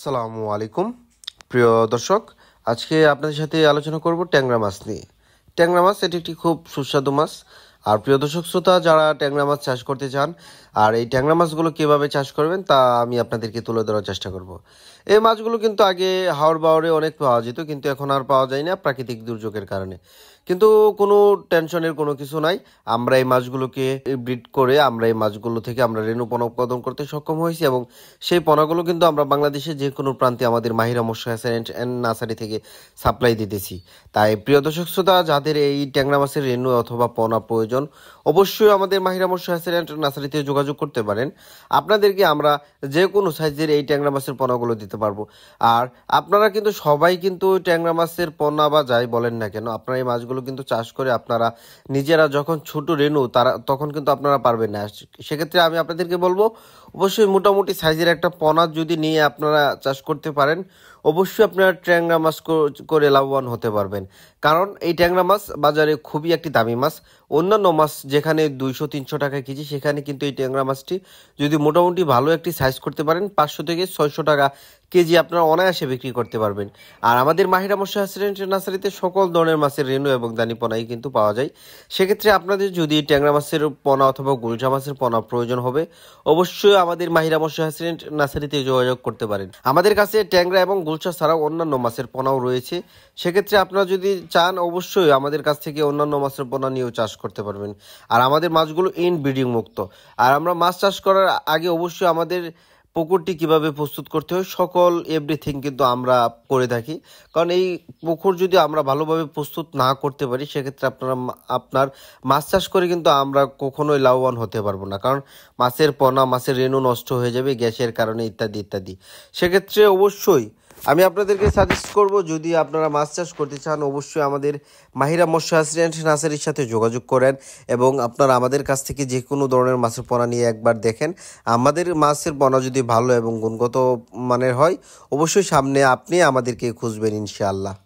আসসালামু আলাইকুম প্রিয় দর্শক, আজকে আপনাদের সাথে আলোচনা করব ট্যাংরা মাছ নিয়ে। ট্যাংরা মাছ এটি একটি খুব সুস্বাদু মাছ। আর প্রিয় দর্শক শ্রোতা, যারা ট্যাংরা মাছ চাষ করতে চান আর এই ট্যাংরা মাছগুলো কীভাবে চাষ করবেন তা আমি আপনাদেরকে তুলে ধরার চেষ্টা করব। এই মাছগুলো কিন্তু আগে হাওর বাওরে অনেক পাওয়া যেত, কিন্তু এখন আর পাওয়া যায় না প্রাকৃতিক দুর্যোগের কারণে। কিন্তু কোনো টেনশনের কোনো কিছু নাই। আমরা এই মাছগুলোকে ব্রিড করে আমরা এই মাছগুলো থেকে আমরা রেণু পণ্য উৎপাদন করতে সক্ষম হয়েছি, এবং সেই পণ্যগুলো কিন্তু আমরা বাংলাদেশের যে কোনো প্রান্তে আমাদের মাহিরা মৎস্য অ্যান্ড নার্সারি থেকে সাপ্লাই দিতেছি। তাই প্রিয় দর্শক শ্রোতা, যাদের এই ট্যাংরা মাছের রেণু অথবা পোনা প্রয়োজন, অবশ্যই আমাদের মাহিরা মৎস্য অ্যান্ড নার্সারিতে যোগাযোগ করতে পারেন। আপনাদেরকে আমরা যে কোনো সাইজের এই ট্যাংরা মাছের পোনাগুলো দিতে পারবো। আর আপনারা কিন্তু সবাই কিন্তু ট্যাংরা মাছের পোনা বা যাই বলেন না কেন, আপনারা এই মাছগুলো কিন্তু চাষ করে আপনারা নিজেরা যখন ছোট রেণু তখন কিন্তু আপনারা পারবেন না। সেক্ষেত্রে আমি আপনাদেরকে বলবো, অবশ্যই মোটামুটি সাইজের একটা পোনা যদি নিয়ে আপনারা চাষ করতে পারেন, অবশ্যই আপনারা ট্যাংরা মাছ করে লাভবান হতে পারবেন। কারণ এই ট্যাংরা মাছ বাজারে খুবই একটি দামি মাছ। অন্যান্য মাছ যেখানে 200-300 টাকা কেজি, সেখানে কিন্তু এই ট্যাংরা মাছটি যদি মোটামুটি ভালো একটি সাইজ করতে পারেন, 500 থেকে 600 টাকা কেজি আপনারা অনায়াসে বিক্রি করতে পারবেন। আর আমাদের মাহিরা মৎস্য নার্সারিতে সকল ধরনের মাছের রেণু এবং দানি পোনাই কিন্তু পাওয়া যায়। সেক্ষেত্রে আপনাদের যদি ট্যাংরা মাছের পোনা অথবা গুলশা মাছের পোনা প্রয়োজন হবে, অবশ্যই আমাদের মাহিরা মৎস্য নার্সারিতে যোগাযোগ করতে পারেন। আমাদের কাছে ট্যাংরা এবং গুলশা ছাড়াও অন্যান্য মাছের পোনাও রয়েছে। সেক্ষেত্রে আপনারা যদি চান, অবশ্যই আমাদের কাছ থেকে অন্যান্য মাছের পোনা নিয়েও চাষ করতে পারবেন। আর আমাদের মাছগুলো ইনব্রিডিং মুক্ত। আর আমরা মাছ চাষ করার আগে অবশ্যই আমাদের পুকুরটি কিভাবে প্রস্তুত করতে হয় সকল এভরিথিং কিন্তু আমরা করে থাকি। কারণ এই পুকুর যদি আমরা ভালোভাবে প্রস্তুত না করতে পারি, সেক্ষেত্রে আপনার মাছ চাষ করে কিন্তু আমরা কখনোই লাভবান হতে পারবো না। কারণ মাছের পোনা, মাছের রেণু নষ্ট হয়ে যাবে গ্যাসের কারণে, ইত্যাদি ইত্যাদি। সেক্ষেত্রে অবশ্যই আমি আপনাদেরকে সাজেস্ট করব, যদি আপনারা মাছ চাষ করতে চান, অবশ্যই আমাদের মাহিরা মৎস্য নার্সারির সাথে যোগাযোগ করেন এবং আপনারা আমাদের কাছ থেকে যে কোনো ধরনের মাছের পোনা নিয়ে একবার দেখেন। আমাদের মাছের পোনা যদি ভালো এবং গুণগত মানের হয়, অবশ্যই সামনে আপনি আমাদেরকে খুঁজবেন ইনশাআল্লাহ।